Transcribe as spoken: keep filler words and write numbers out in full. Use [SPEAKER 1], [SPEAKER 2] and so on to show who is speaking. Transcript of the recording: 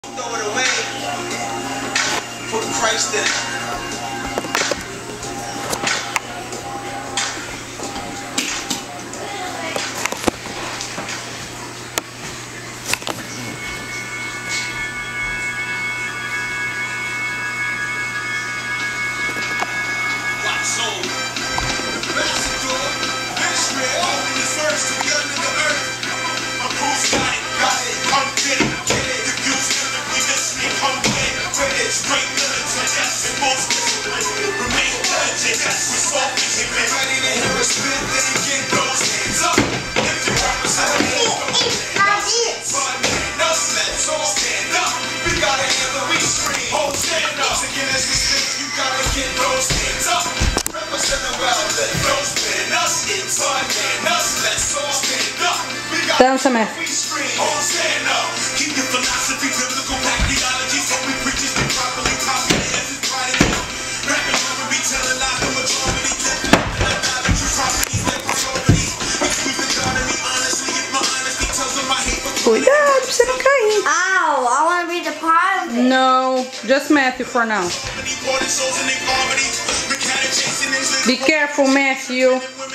[SPEAKER 1] Throw it away. Put Christ in it.
[SPEAKER 2] Dansa med. Cuidado, pra você não cair.
[SPEAKER 3] Ow, I want to be the part of it.
[SPEAKER 2] No, just Matthew for now. Be careful, Matthew.